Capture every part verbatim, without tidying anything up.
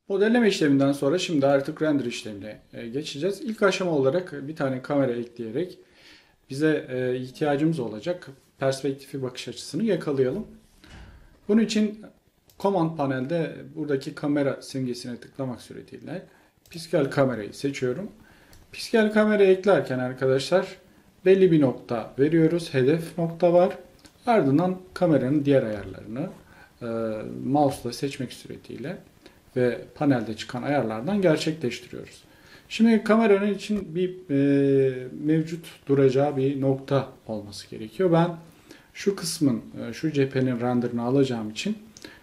Modelleme işleminden sonra şimdi artık render işlemine e, geçeceğiz. İlk aşama olarak bir tane kamera ekleyerek bize e, ihtiyacımız olacak perspektifi, bakış açısını yakalayalım. Bunun için Command panelde buradaki kamera simgesine tıklamak suretiyle piksel kamerayı seçiyorum. Piksel kamerayı eklerken arkadaşlar belli bir nokta veriyoruz. Hedef nokta var. Ardından kameranın diğer ayarlarını e, mouse'la seçmek suretiyle ve panelde çıkan ayarlardan gerçekleştiriyoruz. Şimdi kameranın için bir e, mevcut duracağı bir nokta olması gerekiyor. Ben şu kısmın, e, şu cephenin renderını alacağım için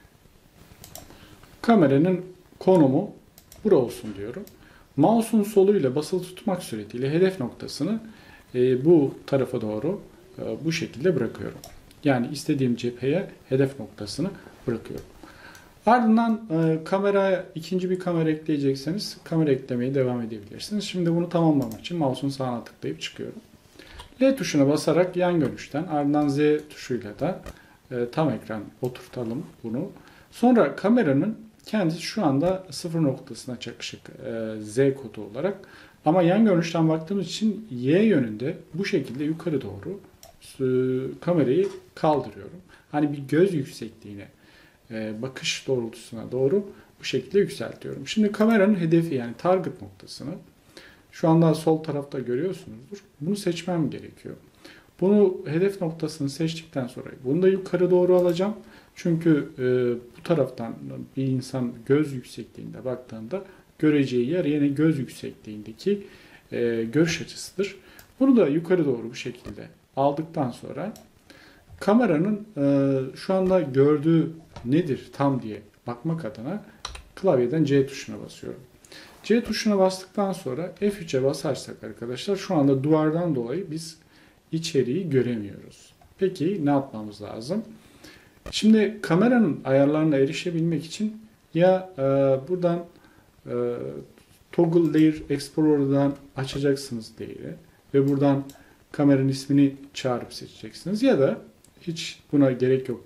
kameranın konumu bura olsun diyorum. Mouse'un soluyla basılı tutmak suretiyle hedef noktasını e, bu tarafa doğru e, bu şekilde bırakıyorum. Yani istediğim cepheye hedef noktasını bırakıyorum. Ardından e, kameraya ikinci bir kamera ekleyecekseniz kamera eklemeye devam edebilirsiniz. Şimdi bunu tamamlamak için mouse'un sağına tıklayıp çıkıyorum. L tuşuna basarak yan görünüşten ardından Z tuşuyla da e, tam ekran oturtalım bunu. Sonra kameranın kendisi şu anda sıfır noktasına çakışık e, Z kodu olarak. Ama yan görünüşten baktığımız için Y yönünde bu şekilde yukarı doğru e, kamerayı kaldırıyorum. Hani bir göz yüksekliğine, e, bakış doğrultusuna doğru bu şekilde yükseltiyorum. Şimdi kameranın hedefi yani target noktasını şu anda sol tarafta görüyorsunuzdur. Bunu seçmem gerekiyor. Bunu hedef noktasını seçtikten sonra bunu da yukarı doğru alacağım. Çünkü e, bu taraftan bir insan göz yüksekliğinde baktığında göreceği yer yine göz yüksekliğindeki e, görüş açısıdır. Bunu da yukarı doğru bu şekilde aldıktan sonra kameranın e, şu anda gördüğü nedir tam diye bakmak adına klavyeden C tuşuna basıyorum. C tuşuna bastıktan sonra F üçe basarsak arkadaşlar şu anda duvardan dolayı biz içeriği göremiyoruz. Peki ne yapmamız lazım? Şimdi kameranın ayarlarına erişebilmek için ya e, buradan e, Toggle Layer Explorer'dan açacaksınız layer'ı ve buradan kameranın ismini çağırıp seçeceksiniz ya da hiç buna gerek yok.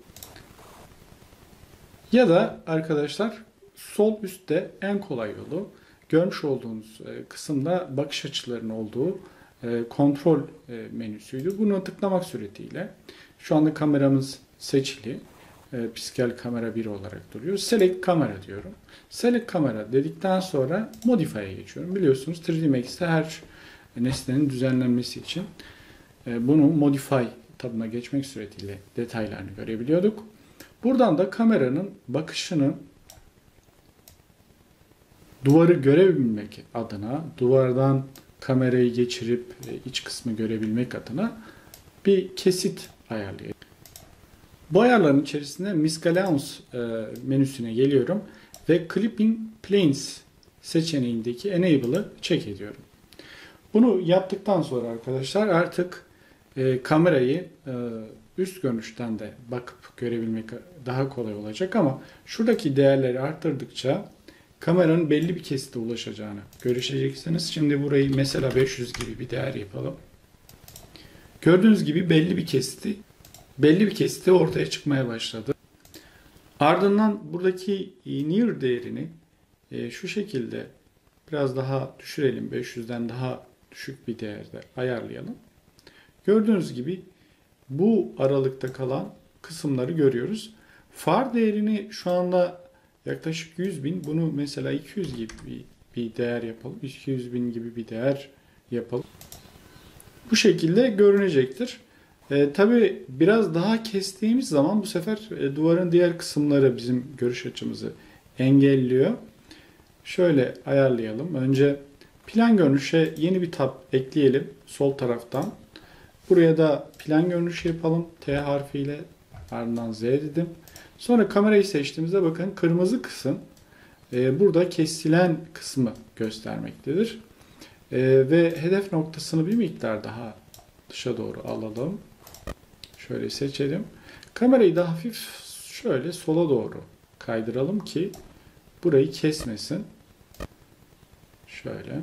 Ya da arkadaşlar sol üstte en kolay yolu görmüş olduğunuz kısımda bakış açılarının olduğu kontrol menüsüydü. Bunu tıklamak suretiyle şu anda kameramız seçili. Piksel kamera bir olarak duruyor. Select kamera diyorum. Select kamera dedikten sonra Modify'e geçiyorum. Biliyorsunuz üç D Max'te her nesnenin düzenlenmesi için bunu Modify tabına geçmek suretiyle detaylarını görebiliyorduk. Buradan da kameranın bakışını duvarı görebilmek adına, duvardan kamerayı geçirip iç kısmı görebilmek adına bir kesit ayarlayalım. Bu ayarların içerisinde Miscellaneous menüsüne geliyorum ve Clipping Planes seçeneğindeki Enable'ı check ediyorum. Bunu yaptıktan sonra arkadaşlar artık e, kamerayı e, üst görünüşten de bakıp görebilmek daha kolay olacak ama şuradaki değerleri arttırdıkça kameranın belli bir kesite ulaşacağını göreceksiniz. Şimdi burayı mesela beş yüz gibi bir değer yapalım. Gördüğünüz gibi belli bir kesiti belli bir kesiti ortaya çıkmaya başladı. Ardından buradaki near değerini e, şu şekilde biraz daha düşürelim. beş yüzden daha düşük bir değerde ayarlayalım. Gördüğünüz gibi bu aralıkta kalan kısımları görüyoruz. Far değerini şu anda yaklaşık yüz bin. Bunu mesela iki yüz gibi bir, bir değer yapalım. iki yüz bin gibi bir değer yapalım. Bu şekilde görünecektir. E, tabii biraz daha kestiğimiz zaman bu sefer e, duvarın diğer kısımları bizim görüş açımızı engelliyor. Şöyle ayarlayalım. Önce plan görünüşe yeni bir tab ekleyelim sol taraftan. Buraya da plan görünüşü yapalım. T harfiyle ardından Z dedim. Sonra kamerayı seçtiğimizde bakın kırmızı kısım e, burada kesilen kısmı göstermektedir. E, ve hedef noktasını bir miktar daha dışa doğru alalım. Şöyle seçelim. Kamerayı da hafif şöyle sola doğru kaydıralım ki burayı kesmesin. Şöyle.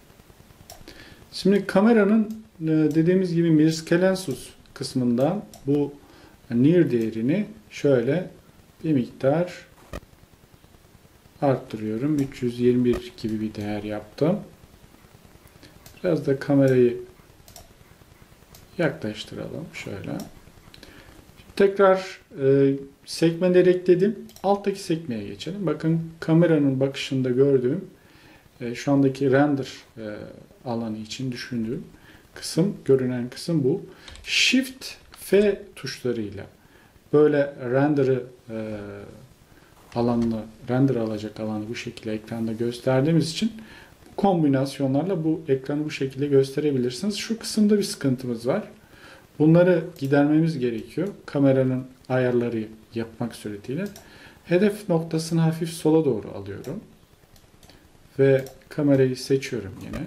Şimdi kameranın dediğimiz gibi Miscellaneous kısmından bu near değerini şöyle bir miktar arttırıyorum. üç yüz yirmi bir gibi bir değer yaptım. Biraz da kamerayı yaklaştıralım. Şöyle. Tekrar e, sekmeleri ekledim. Alttaki sekmeye geçelim. Bakın kameranın bakışında gördüğüm e, şu andaki render e, alanı için düşündüğüm kısım, görünen kısım bu. Shift F tuşlarıyla böyle render'ı e, alanını, render alacak alanı bu şekilde ekranda gösterdiğimiz için bu kombinasyonlarla bu ekranı bu şekilde gösterebilirsiniz. Şu kısımda bir sıkıntımız var. Bunları gidermemiz gerekiyor. Kameranın ayarları yapmak suretiyle. Hedef noktasını hafif sola doğru alıyorum. Ve kamerayı seçiyorum yine.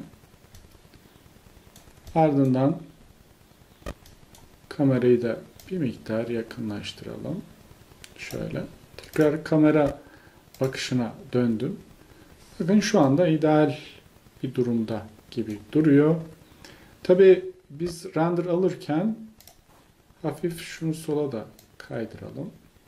Ardından kamerayı da bir miktar yakınlaştıralım. Şöyle. Tekrar kamera bakışına döndüm. Bakın şu anda ideal bir durumda gibi duruyor. Tabi biz render alırken hafif şunu sola da kaydıralım.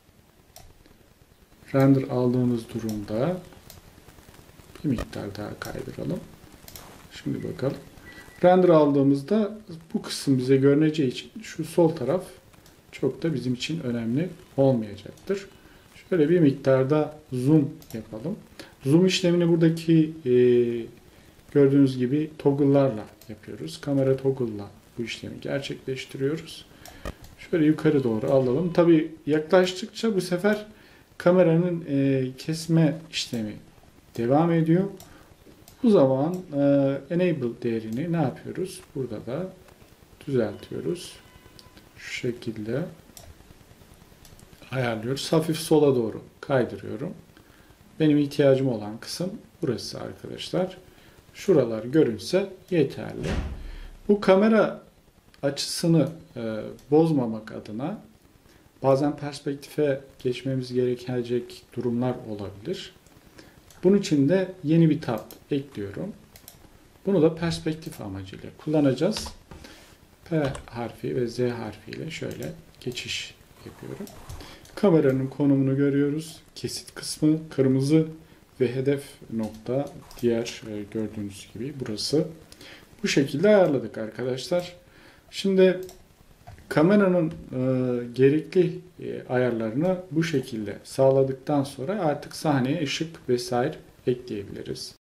Render aldığımız durumda bir miktar daha kaydıralım. Şimdi bakalım. Render aldığımızda bu kısım bize görüneceği için şu sol taraf çok da bizim için önemli olmayacaktır. Şöyle bir miktarda zoom yapalım. Zoom işlemini buradaki e, gördüğünüz gibi toggle'larla yapıyoruz. Kamera toggle'la bu işlemi gerçekleştiriyoruz. Şöyle yukarı doğru alalım. Tabi yaklaştıkça bu sefer kameranın e, kesme işlemi devam ediyor. Bu zaman e, enable değerini ne yapıyoruz? Burada da düzeltiyoruz. Şu şekilde ayarlıyoruz. Hafif sola doğru kaydırıyorum. Benim ihtiyacım olan kısım burası arkadaşlar. Şuralar görünse yeterli. Bu kamera açısını e, bozmamak adına bazen perspektife geçmemiz gerekecek durumlar olabilir. Bunun için de yeni bir tab ekliyorum. Bunu da perspektif amacıyla kullanacağız. P harfi ve Z harfi ile şöyle geçiş yapıyorum. Kameranın konumunu görüyoruz. Kesit kısmı kırmızı ve hedef nokta diğer gördüğünüz gibi burası. Bu şekilde ayarladık arkadaşlar. Şimdi kameranın e, gerekli e, ayarlarını bu şekilde sağladıktan sonra artık sahneye ışık vesaire ekleyebiliriz.